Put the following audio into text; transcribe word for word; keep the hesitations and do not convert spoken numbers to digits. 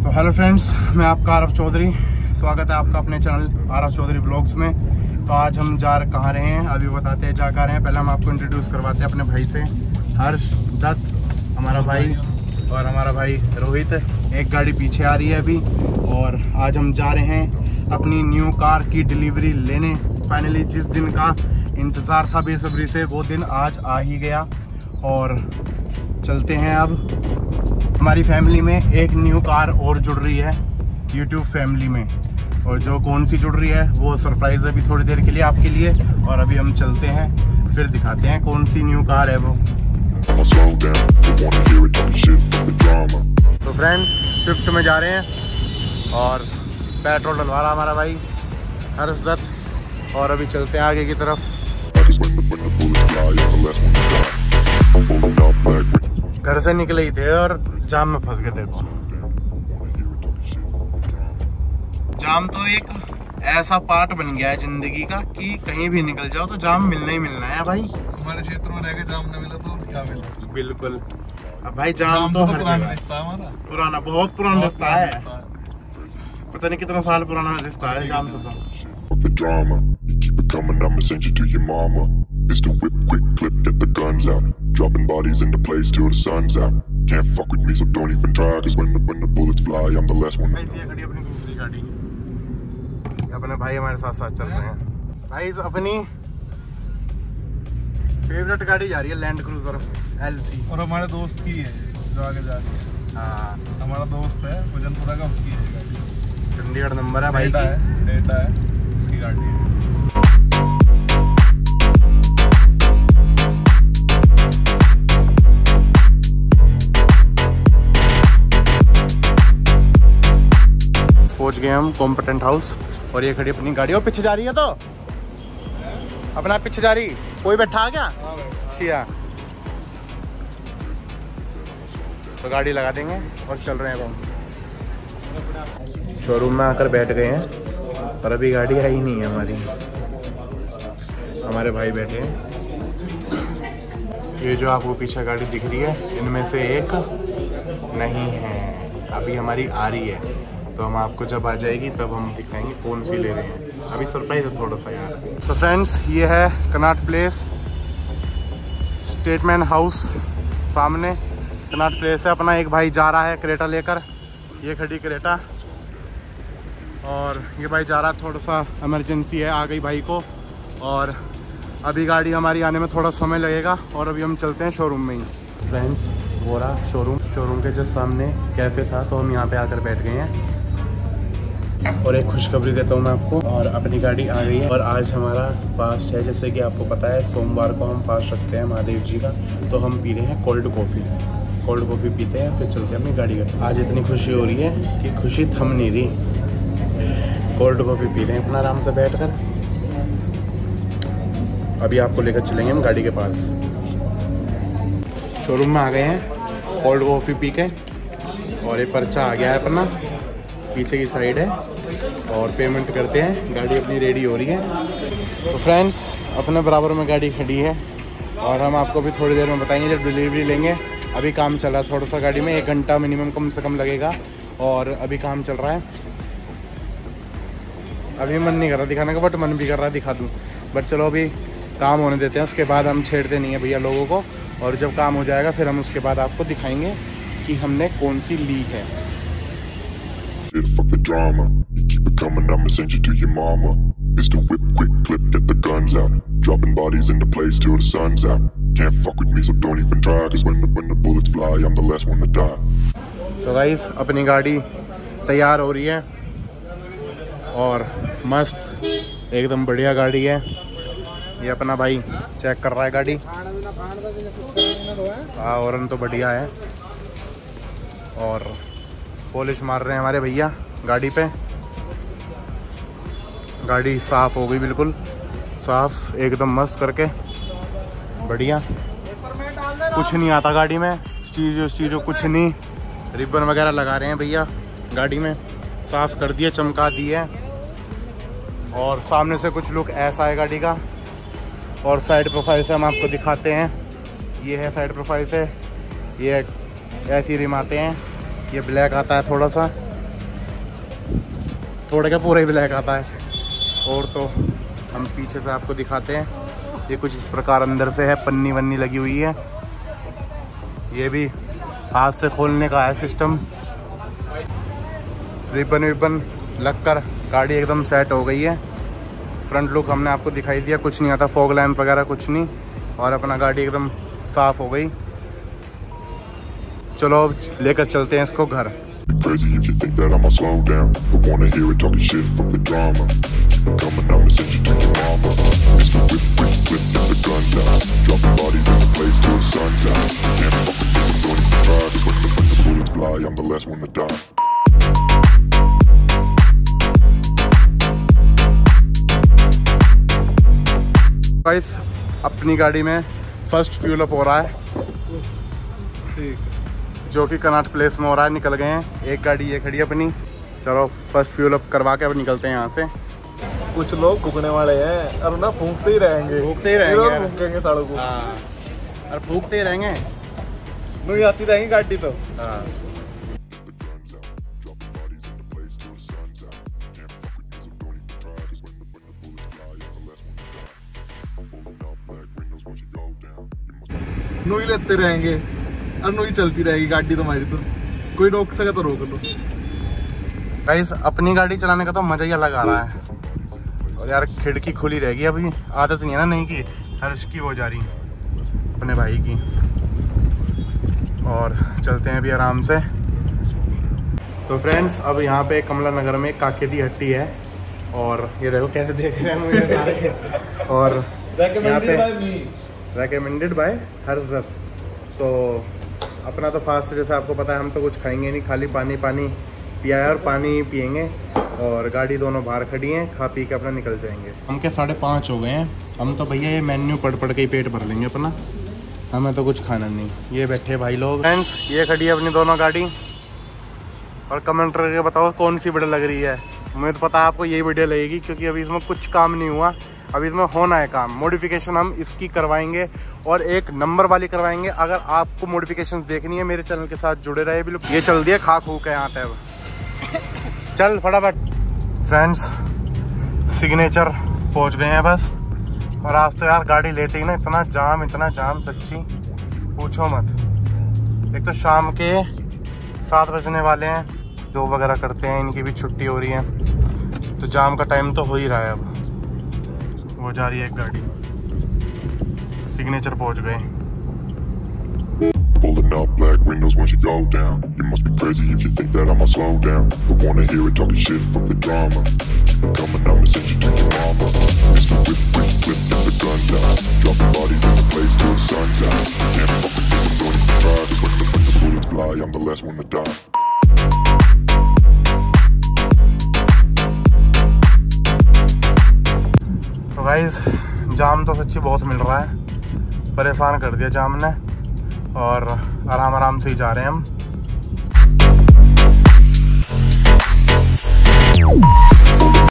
तो hello friends, मैं आपका आरफ चौधरी। स्वागत है आपका अपने चैनल आरफ चौधरी व्लॉग्स में। तो आज हम जा कहाँ रहे हैं अभी बताते हैं, जा कर रहे हैं। पहले हम आपको इंट्रोड्यूस करवाते हैं अपने भाई से। हर्ष दत्त हमारा भाई और हमारा भाई रोहित। एक गाड़ी पीछे आ रही है अभी। और आज हम जा रहे हैं अपनी न्यू कार की डिलीवरी लेने। फाइनली जिस दिन का इंतज़ार था बेसब्री से, वो दिन आज आ ही गया। और चलते हैं अब। हमारी फैमिली में एक न्यू कार और जुड़ रही है यूट्यूब फैमिली में, और जो कौन सी जुड़ रही है वो सरप्राइज़ है अभी थोड़ी देर के लिए आपके लिए। और अभी हम चलते हैं, फिर दिखाते हैं कौन सी न्यू कार है वो। तो फ्रेंड्स, स्विफ्ट में जा रहे हैं और पेट्रोल डलवा रहा हमारा भाई हर्ष दत्त। और अभी चलते हैं आगे की तरफ। घर से निकले ही थे और जाम में फंस गए थे। जाम तो एक ऐसा पार्ट बन गया है जिंदगी का कि कहीं भी निकल जाओ तो जाम मिलना ही मिलना है भाई। हमारे क्षेत्र में रह के जाम न मिला तो क्या मिला। बिल्कुल। अब भाई जाम, जाम तो, तो पुराना रिश्ता है हमारा। पुराना, बहुत पुराना रिश्ता है। पता नहीं कितना साल पुराना रिश्ता है जाम से। तो the drama, you keep it coming, I'ma send you to your mama. Pistol whip, quick clip, get the guns out. Dropping bodies into place till the sun's out. Can't fuck with me, so don't even try. Cause when the, when the bullets fly, I'm the last one. ऐसी है गाड़ी, अपनी दूसरी गाड़ी। अपने भाई हमारे साथ साथ चल रहे हैं। भाई अपनी फेवरेट गाड़ी जा रही है लैंड क्रूजर एल सी। और हमारे दोस्त की है जो आगे जा रही है। हाँ, हमारा दोस्त है भजनपुरा का, उसकी है गाड़ी। चंडीगढ़ नंबर है भाई की। है, डेटा है, उसकी गाड़ी है। पहुंच गए हम कॉम्पिटेंट हाउस। और ये खड़ी अपनी गाड़ी। और पीछे जा रही है तो अपना पीछे जा रही। कोई बैठा आ क्या? सिया तो गाड़ी लगा देंगे और चल रहे हैं हम। शोरूम में आकर बैठ गए हैं पर अभी गाड़ी आई नहीं है हमारी। हमारे भाई बैठे हैं। ये जो आपको पीछे गाड़ी दिख रही है, इनमें से एक नहीं है, अभी हमारी आ रही है। तो हम आपको जब आ जाएगी तब हम दिखाएंगे कौन सी ले रहे हैं। अभी सरप्राइज है थोड़ा सा यार। तो फ्रेंड्स, ये है कनॉट प्लेस, स्टेटमेंट हाउस सामने कनॉट प्लेस है। अपना एक भाई जा रहा है क्रेटा लेकर। ये खड़ी क्रेटा। और ये भाई जा रहा है, थोड़ा सा इमरजेंसी है, आ गई भाई को। और अभी गाड़ी हमारी आने में थोड़ा समय लगेगा। और अभी हम चलते हैं शोरूम में ही। फ्रेंड्स, वो रहा शोरूम। शोरूम के जो सामने कैफ़े था, तो हम यहाँ पे आकर बैठ गए हैं। और एक खुशखबरी देता हूँ मैं आपको। और अपनी गाड़ी आ गई है। और आज हमारा फास्ट है, जैसे कि आपको पता है सोमवार को हम फास्ट रखते हैं महादेव जी का। तो हम पी रहे हैं कोल्ड कॉफ़ी। कोल्ड कॉफ़ी पीते हैं, फिर चलते हैं अपनी गाड़ी का। आज इतनी खुशी हो रही है कि खुशी थम नहीं रही। कोल्ड कॉफ़ी पी रहे हैं अपना आराम से बैठ कर। अभी आपको लेकर चलेंगे हम गाड़ी के पास। शोरूम में आ गए हैं कोल्ड कॉफ़ी पी के। और ये पर्चा आ गया है अपना, पीछे की साइड है। और पेमेंट करते हैं, गाड़ी अपनी रेडी हो रही है। तो फ्रेंड्स, अपने बराबर में गाड़ी खड़ी है। और हम आपको भी थोड़ी देर में बताएंगे जब डिलीवरी लेंगे। अभी काम चल रहा है थोड़ा सा गाड़ी में, एक घंटा मिनिमम कम से कम लगेगा। और अभी काम चल रहा है। अभी मन नहीं कर रहा दिखाने का, बट मन भी कर रहा है दिखा दूँ। बट चलो अभी काम होने देते हैं, उसके बाद हम छेड़ते नहीं है भैया लोगों को। और जब काम हो जाएगा फिर हम उसके बाद आपको दिखाएंगे कि हमने कौन सी ली है। Fuck the drama, you keep it coming, I'ma send you to your mama. Pistol whip, quick clip, get the guns out. Dropping bodies into place till the sun's out. Can't fuck with me, so don't even try. Cause when the, when the bullets fly, I'm the last one to die. तो guys, अपनी गाड़ी तैयार हो रही है। और मस्त एकदम बढ़िया गाड़ी है। ये अपना भाई चेक कर रहा है गाड़ी। हाँ, और तो बढ़िया है। और पॉलिश मार रहे हैं हमारे भैया गाड़ी पे। गाड़ी साफ़ हो गई, बिल्कुल साफ़ एकदम मस्त करके, बढ़िया। कुछ नहीं आता गाड़ी में, स्टीरियो स्टीरियो कुछ नहीं। रिबन वगैरह लगा रहे हैं भैया गाड़ी में, साफ़ कर दिए, चमका दिए। और सामने से कुछ लुक ऐसा है गाड़ी का। और साइड प्रोफाइल से हम आपको दिखाते हैं। ये है साइड प्रोफाइल से, ये ऐसी रिम आते हैं। ये ब्लैक आता है थोड़ा सा, थोड़ा क्या पूरा ही ब्लैक आता है। और तो हम पीछे से आपको दिखाते हैं, ये कुछ इस प्रकार अंदर से है, पन्नी वन्नी लगी हुई है। ये भी हाथ से खोलने का है सिस्टम। रिबन विबन लग कर गाड़ी एकदम सेट हो गई है। फ्रंट लुक हमने आपको दिखाई दिया, कुछ नहीं आता, फॉग लैम्प वगैरह कुछ नहीं, और अपना गाड़ी एकदम साफ हो गई। चलो अब लेकर चलते हैं इसको घर। Crazy if you think that I'ma slow down. Don't wanna hear it talking shit, fuck the drama. Keep it coming, I'ma send you to your mama. Mister Whip, whip, whip, get the guns out. Dropping bodies in the place till the sun's out. Can't fuck with this, I'm going to try. Cause when the, when the bullets fly, I'm the last one to die. Guys अपनी गाड़ी में first fuel up हो रहा है, ठीक, जो कि Connaught place में हो रहा है। निकल गए हैं, एक गाड़ी ये खड़ी अपनी। चलो फर्स्ट फ्यूल अप करवा के अब निकलते हैं यहाँ से। कुछ लोग फूकने वाले हैं और ना फूकते ही रहेंगे, फूकते ही रहेंगे, फूकेंगे सालों को। हाँ, और फूकते ही रहेंगे, नहीं आती रहेंगी गाड़ी तो। हाँ। नोई लेते रहेंगे और नोई चलती रहेगी गाड़ी तुम्हारी, तो कोई रोक सके तो रोक लो। गाइस अपनी गाड़ी चलाने का तो मजा ही अलग आ रहा है। और यार खिड़की खुली रहेगी, अभी आदत नहीं है ना नहीं की, हर्ष की वो जा रही अपने भाई की। और चलते हैं अभी आराम से। तो फ्रेंड्स अब यहाँ पे कमला नगर में काके दी हट्टी है, और ये देखो कैसे देख रहे हैं मुझे सारे। और यहाँ पे रेकमेंडेड बाय हर्षद। तो अपना तो फास्ट, जैसे आपको पता है हम तो कुछ खाएंगे नहीं, खाली पानी पानी पिया है और पानी ही पियेंगे। और गाड़ी दोनों बाहर खड़ी हैं, खा पी के अपना निकल जाएंगे। हम क्या साढ़े पाँच हो गए हैं, हम तो भैया ये मेन्यू पढ़ पढ़ के ही पेट भर लेंगे अपना, हमें तो कुछ खाना नहीं। ये बैठे भाई लोग। फ्रेंड्स ये खड़ी है अपनी दोनों गाड़ी, और कमेंट करके बताओ कौन सी बढ़िया लग रही है। मुझे तो पता है आपको यही बढ़िया लगेगी, क्योंकि अभी इसमें कुछ काम नहीं हुआ, अभी इसमें होना है काम। मॉडिफिकेशन हम इसकी करवाएंगे और एक नंबर वाली करवाएंगे। अगर आपको मॉडिफिकेशंस देखनी है मेरे चैनल के साथ जुड़े रहे। बिल्कुल ये चल दिया खा खू के यहाँ पे, अब चल फटाफट। फ्रेंड्स सिग्नेचर पहुँच गए हैं बस। और आज तो यार गाड़ी लेते ही ना इतना जाम, इतना जाम सच्ची पूछो मत। एक तो शाम के सात बजने वाले हैं, जो वगैरह करते हैं इनकी भी छुट्टी हो रही है, तो जाम का टाइम तो हो ही रहा है। अब वो जा रही है एक गाड़ी, सिग्नेचर पहुंच गए। Pulling up black windows once you go down. You must be crazy if you think that I'ma slow down. Don't wanna hear it talking shit, fuck the drama. Keep it coming, I'ma send you to your mama. Mister Whip, whip, whip, get the guns out. Dropping bodies in the place till the sun's out. Can't fuck with this, I'm going to try. Cause when the, when the bullets fly, I'm the last one to die. तो guys जाम तो सच्ची बहुत मिल रहा है, परेशान कर दिया जाम ने। और आराम आराम से ही जा रहे हैं हम।